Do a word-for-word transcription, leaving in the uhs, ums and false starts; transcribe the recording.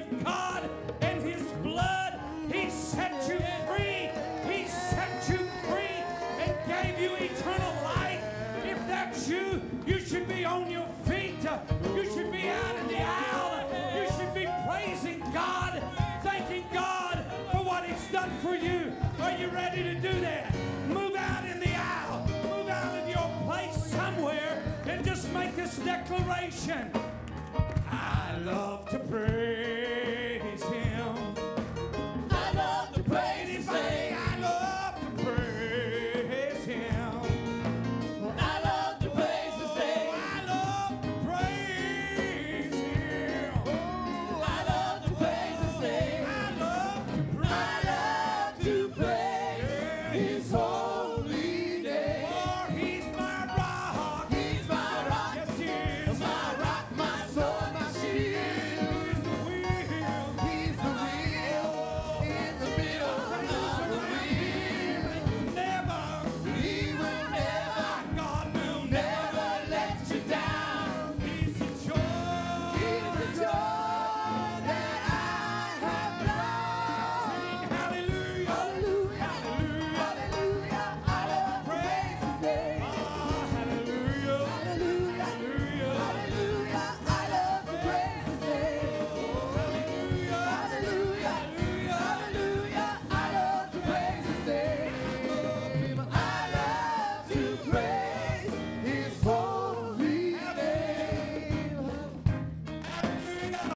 if God and His blood, He set you free. He set you free and gave you eternal life. If that's you, you should be on your feet. You should be out in the aisle. You should be praising God, thanking God for what He's done for you. Are you ready to do that? Move out in the aisle. Move out in your place somewhere and just make this declaration. I love to pray.